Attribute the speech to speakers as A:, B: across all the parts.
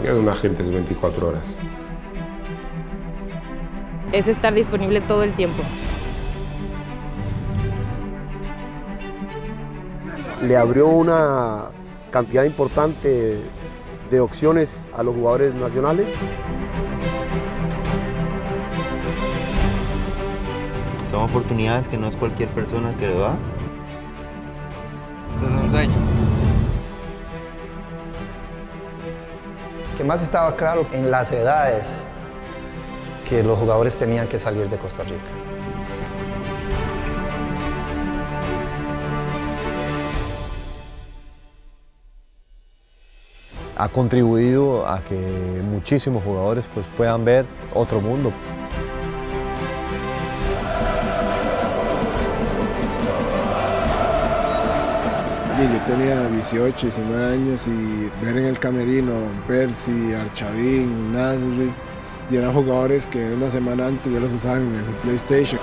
A: vida de un agente es 24 horas.
B: Es estar disponible todo el tiempo.
C: Le abrió una cantidad importante de opciones a los jugadores nacionales.
D: Son oportunidades que no es cualquier persona que lo da.
E: Esto es un sueño.
F: Que más estaba claro en las edades que los jugadores tenían que salir de Costa Rica.
G: Ha contribuido a que muchísimos jugadores pues, puedan ver otro mundo.
H: Yo tenía 18, 19 años y ver en el camerino a Percy, Archavín, Nasri, y eran jugadores que una semana antes ya los usaban en el PlayStation.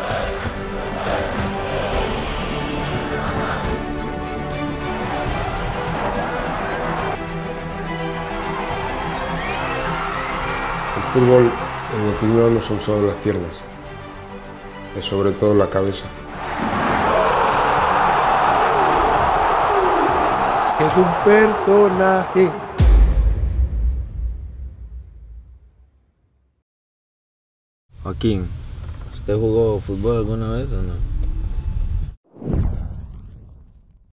A: El fútbol, en mi opinión, no son solo las piernas, es sobre todo la cabeza.
H: Es un personaje.
D: Joaquín, ¿usted jugó fútbol alguna vez o no?